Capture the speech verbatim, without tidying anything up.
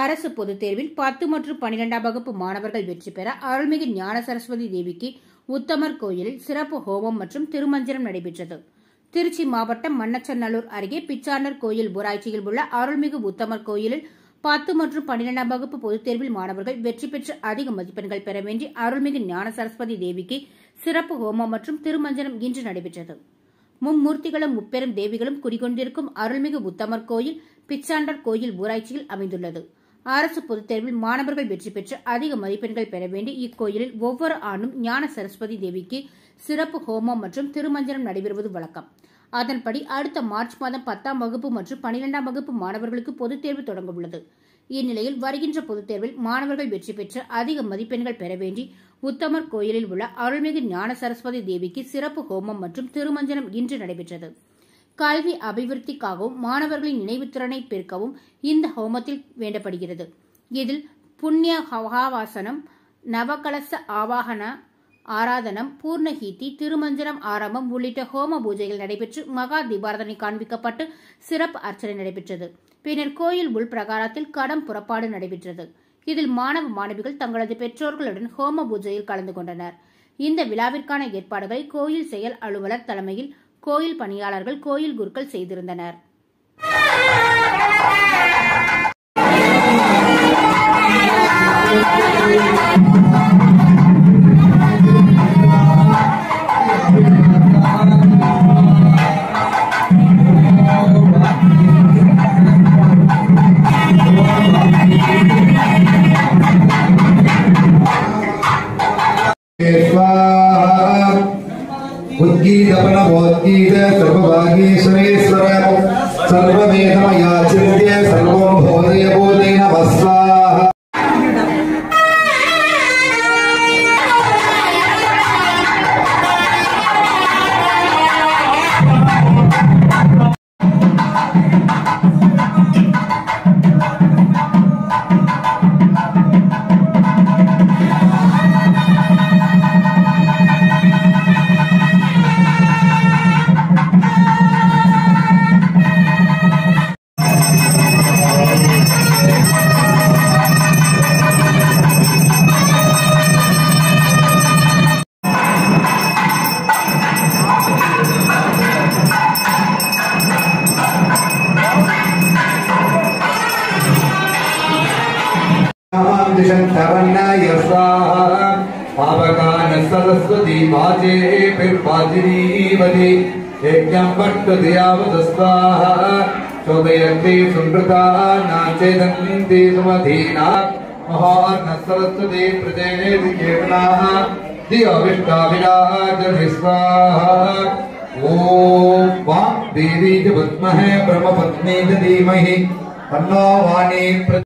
அரசு பொதுத் தேர்வில் பத்து மற்றும் பனிரெண்டாம் வகுப்பு மாணவர்கள் வெற்றி பெற அருள்மிகு ஞான சரஸ்வதி தேவிக்கு உத்தமர் கோயிலில் சிறப்பு ஹோமம் மற்றும் திருமஞ்சனம் நடைபெற்றது. திருச்சி மாவட்டம் மண்ணச்சநல்லூர் அருகே பிச்சாண்டர் கோயில் ஊராட்சியில் உள்ள அருள்மிகு உத்தமர் கோயிலில் பத்து மற்றும் பனிரெண்டாம் வகுப்பு பொதுத் தேர்வில் மாணவர்கள் வெற்றி பெற்று அதிக மதிப்பெண்கள் பெற வேண்டி அருள்மிகு ஞான சரஸ்வதி தேவிக்கு சிறப்பு ஹோமம் மற்றும் திருமஞ்சனம் இன்று நடைபெற்றது. மும்மூர்த்திகளும் முப்பெரும் தேவிகளும் குடிகொண்டிருக்கும் அருள்மிகு உத்தமர் கோயில் பிச்சாண்டர் கோயில் ஊராட்சியில் அமைந்துள்ளது. அரசு பொதுத் தேர்வில் மாணவர்கள் வெற்றி பெற்று அதிக மதிப்பெண்கள் பெற வேண்டி இக்கோயிலில் ஒவ்வொரு ஆண்டும் ஞான சரஸ்வதி தேவிக்கு சிறப்பு ஹோமம் மற்றும் திருமஞ்சனம் நடைபெறுவது வழக்கம். அதன்படி அடுத்த மார்ச் மாதம் பத்தாம் வகுப்பு மற்றும் பனிரெண்டாம் வகுப்பு மாணவர்களுக்கு பொதுத் தேர்வு தொடங்க உள்ளது. இந்நிலையில் வருகின்ற பொதுத் தேர்வில் மாணவர்கள் வெற்றி பெற்று அதிக மதிப்பெண்கள் பெற வேண்டி உத்தமர் கோயிலில் உள்ள அருள்மிகு ஞான சரஸ்வதி தேவிக்கு சிறப்பு ஹோமம் மற்றும் திருமஞ்சனம் இன்று நடைபெற்றது. கல்வி அபிவிருத்திக்காகவும் மாணவர்களின் நினைவுத்திறனை பெருக்கவும் இந்த ஹோமத்தில் வேண்டப்படுகிறது. இதில் புண்ணிய ஹவாசனம், நவகலச ஆவாகன, ஆராதனம், பூர்ணகீர்த்தி, திருமஞ்சனம் ஆரம்பம் உள்ளிட்ட ஹோம பூஜைகள் நடைபெற்று மகா தீபாரதனை காண்பிக்கப்பட்டு சிறப்பு அர்ச்சனை நடைபெற்றது. பின்னர் கோயில் உள் பிரகாரத்தில் கடம் புறப்பாடு நடைபெற்றது. இதில் மாணவ மாணவிகள் தங்களது பெற்றோர்களுடன் ஹோம பூஜையில் கலந்து கொண்டனர். இந்த விழாவிற்கான ஏற்பாடுகளை கோயில் செயல் அலுவலர் தலைமையில் கோயில் பணியாளர்கள், கோயில் குருக்கள் செய்திருந்தனர். उद्गीतपनवोद्गीत सर्वभागीश्वरेश्वर सर्वमेधमयाचिन्त्य सर्वं भूतय भूते नमः स्वाहा। सरस्वती वाचे पिर्वाजिनीवती यज्ञं भट्टदियावदस्वाहा चोदयन्ति सुमृता नाचेदन्ति सुमधीना महान सरस्वती प्रदेति केवलाः दियाविष्टाविराजति स्वाहा। ओम वाग्देवी च विद्महे ब्रह्मपत्नी च धीमहि तन्नो वाणी